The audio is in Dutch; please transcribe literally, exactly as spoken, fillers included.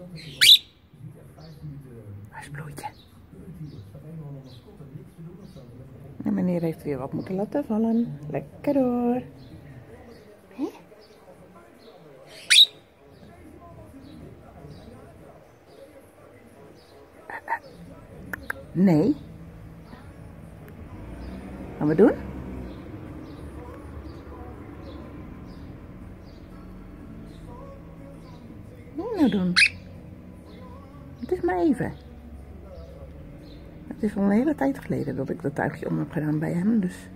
Waar is Bloeitje? En meneer heeft weer wat moeten laten vallen. Lekker door. Hé? Nee. Gaan we doen? Wat moet je nou doen? Het is maar even. Het is al een hele tijd geleden dat ik dat tuigje om heb gedaan bij hem, dus...